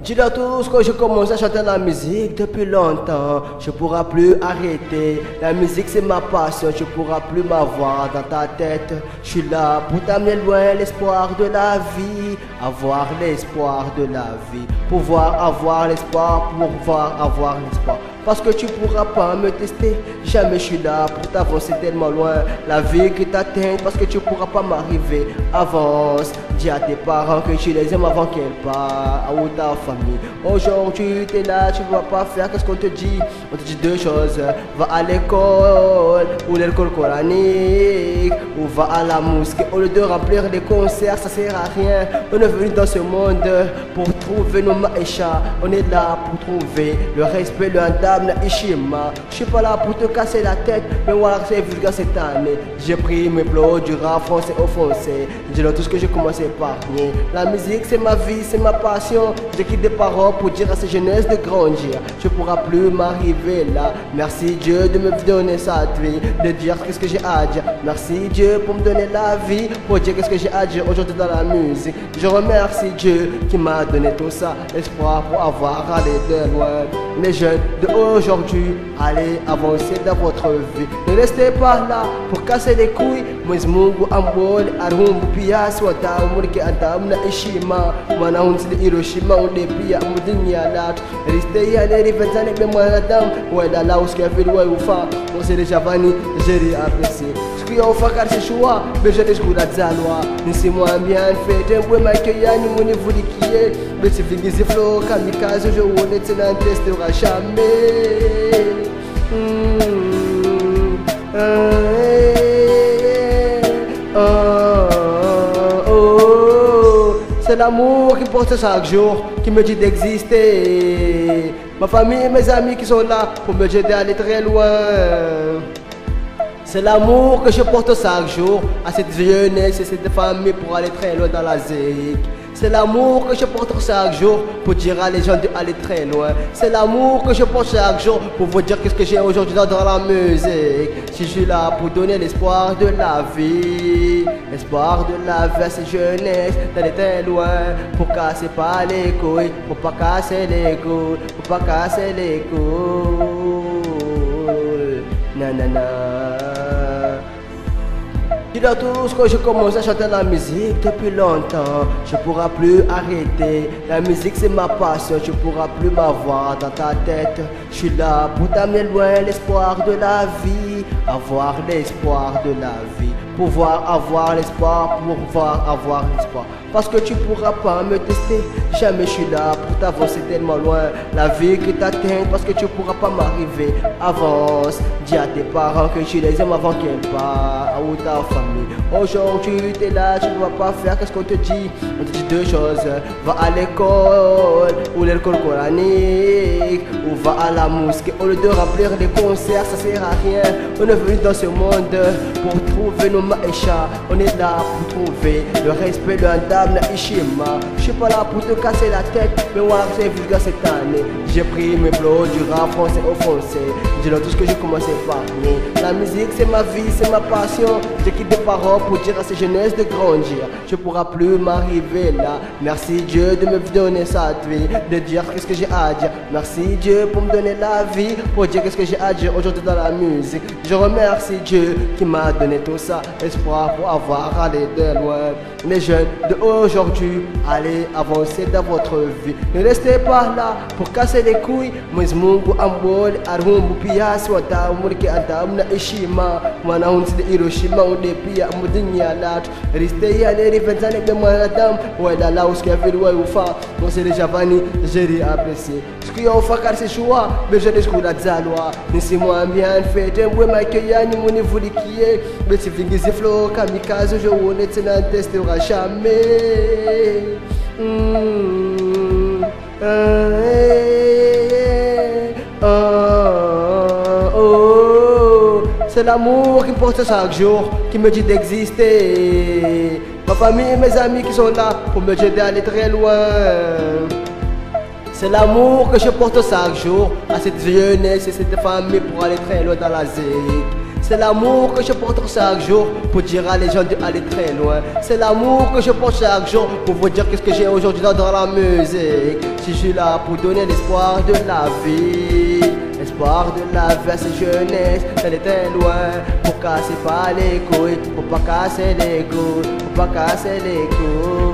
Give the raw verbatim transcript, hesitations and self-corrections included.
Dis-leur tous que je commence à chanter la musique depuis longtemps. Je ne pourrai plus arrêter. La musique c'est ma passion. Je ne pourrai plus m'avoir dans ta tête. Je suis là pour t'amener loin l'espoir de la vie. Avoir l'espoir de la vie. Pouvoir avoir l'espoir. Pouvoir avoir l'espoir. Parce que tu pourras pas me tester. Jamais je suis là pour t'avancer tellement loin. La vie qui t'atteint parce que tu pourras pas m'arriver. Avance, dis à tes parents que tu les aimes avant qu'elles partent. Ou ta famille. Aujourd'hui tu es là, tu ne vas pas faire qu'est-ce qu'on te dit. On te dit deux choses. Va à l'école ou l'école coranique. Ou va à la mosquée. Au lieu de remplir des concerts, ça sert à rien. On est venu dans ce monde pour trouver nos maïchas. On est là pour trouver le respect, le handam. Ishima. Je suis pas là pour te casser la tête, mais voilà que c'est vulgaire cette année. J'ai pris mes plots du rap français au français. Dis-leur tout ce que j'ai commencé par nier. La musique c'est ma vie, c'est ma passion. J'écris des paroles pour dire à ces jeunesses de grandir. Je ne pourrai plus m'arriver là. Merci Dieu de me donner cette vie, de dire qu'est-ce que j'ai à dire. Merci Dieu pour me donner la vie, pour dire qu'est-ce que j'ai à dire aujourd'hui dans la musique. Je remercie Dieu qui m'a donné tout ça, espoir pour avoir allé de loin. Les jeunes de aujourd'hui, allez avancer dans votre vie. Ne restez pas là pour casser les couilles. Mas Mungu ambole arhumbu pia swata umurike atamna ishima mwana unzi Hiroshima unde pia mudinya latu. Restez allez rivenzane be mwanadamu weda la usikia vile wewe ufa mosele javani jeri apprécié. Sikia ufa karse shua beje deskura dzalwa nisimwambia nfete mbwe make yani munivulikie beti vingizi flow kamikaze je wone tena testera jamais. Mm, euh, oh, oh, c'est l'amour qui porte chaque jour, qui me dit d'exister. Ma famille et mes amis qui sont là pour me aider à aller très loin. C'est l'amour que je porte chaque jour à cette jeunesse et cette famille pour aller très loin dans la zig. C'est l'amour que je porte chaque jour pour dire à les gens d'aller très loin. C'est l'amour que je porte chaque jour pour vous dire qu'est-ce que j'ai aujourd'hui dans, dans la musique. Si je suis là pour donner l'espoir de la vie, l'espoir de la vie à ces jeunesses d'aller très loin. Pour casser pas les couilles, pour pas casser les couilles, pour pas casser les couilles. Nanana. Dis-leur tous que je commence à chanter la musique depuis longtemps. Je ne pourrai plus arrêter. La musique c'est ma passion. Je ne pourrai plus m'avoir dans ta tête. Je suis là pour t'amener loin l'espoir de la vie. Avoir l'espoir de la vie. Pouvoir avoir l'espoir, pouvoir avoir l'espoir. Parce que tu pourras pas me tester. Jamais je suis là pour t'avancer tellement loin. La vie qui t'atteint parce que tu pourras pas m'arriver. Avance, dis à tes parents que tu les aimes avant qu'elles partent. Ou ta famille. Aujourd'hui tu es là, tu ne vas pas faire qu'est-ce qu'on te dit. On te dit deux choses. Va à l'école ou l'école coranique. Ou va à la mosquée. Au lieu de remplir des concerts, ça sert à rien. On est venu dans ce monde pour trouver nos maïchas. On est là pour trouver le respect, le handam, la ishima. Je suis pas là pour te casser la tête, mais voilà que c'est vulgaire cette année. J'ai pris mes plots du rap français au français. Dis-leur tout ce que j'ai commencé par nier. La musique c'est ma vie, c'est ma passion. J'écris des paroles pour dire à ces jeunesses de grandir. Je ne pourrai plus m'arriver là. Merci Dieu de me donner cette vie, de dire qu'est-ce que j'ai à dire. Merci Dieu pour me donner la vie, pour dire qu'est-ce que j'ai à dire aujourd'hui dans la musique. Je remercie Dieu qui m'a donné tout ça, espoir pour avoir allé de loin. Les jeunes de aujourd'hui, allez avancer dans votre vie. Ne restez pas là pour casser les couilles. Mas Mungu ambole arhumbu pia swata umurike atamna ishima mwana unzi Hiroshima unde pia mudinya latu. Restez allez rivenzane be mwanadamu weda la usikia vile wewe ufa mosele javani jeri apprécié. Sikia ufa karse shua beje deskura dzalwa nisimwambia nfete mbwe make yani munivulikie beti vingizi flow kamikaze je wone tena testera jamais. Mm, euh, oh, oh. C'est l'amour qui me porte chaque jour, qui me dit d'exister. Ma famille et mes amis qui sont là pour me aider à aller très loin. C'est l'amour que je porte chaque jour à cette jeunesse et cette famille pour aller très loin dans la zig. C'est l'amour que je porte chaque jour pour dire à les gens d'aller très loin. C'est l'amour que je porte chaque jour pour vous dire qu'est-ce que j'ai aujourd'hui dans, dans la musique. Si je suis là pour donner l'espoir de la vie, l'espoir de la vie à ces jeunesses d'aller très loin, pour casser pas les couilles, pour pas casser les couilles, pour pas casser les couilles.